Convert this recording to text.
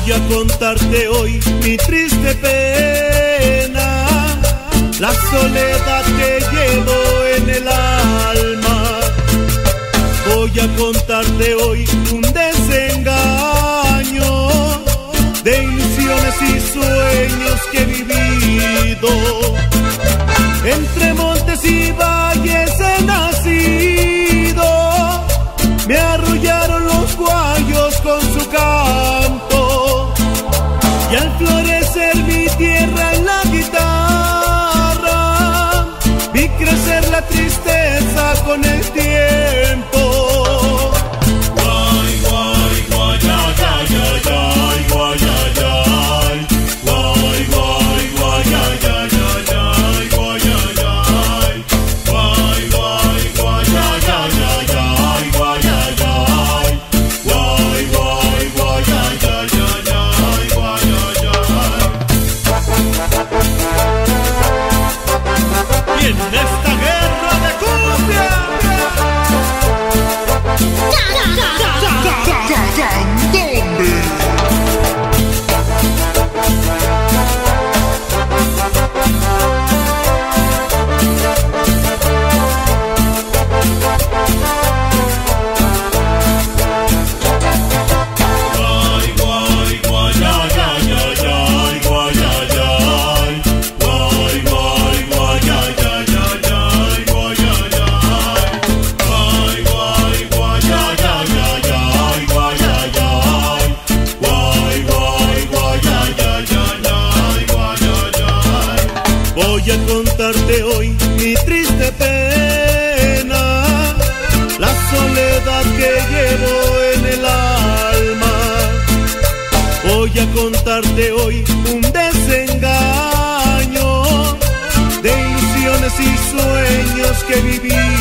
Voy a contarte hoy mi triste pena, la soledad que llevo en el alma. Voy a contarte hoy un desengaño de ilusiones y sueños que he vivido. Entre montes y valles he nacido, me arrullaron los guayos con su canto, y al florecer mi tierra en la guitarra, vi crecer la tristeza con el tiempo. Guay, guay, guay, ay, ay, ay, ay, guay, ay, ay, guay, guay, guay, ay, ay, ay, ay, guay, ay, ay, guay, guay, guay, ay, ay, ay, ay, guay, ay, ay, guay, guay, guay, ay, ay, ay, ay, guay, ay, ay. Y en esta guerra de cumbia, voy a contarte hoy mi triste pena, la soledad que llevo en el alma. Voy a contarte hoy un desengaño de ilusiones y sueños que viví.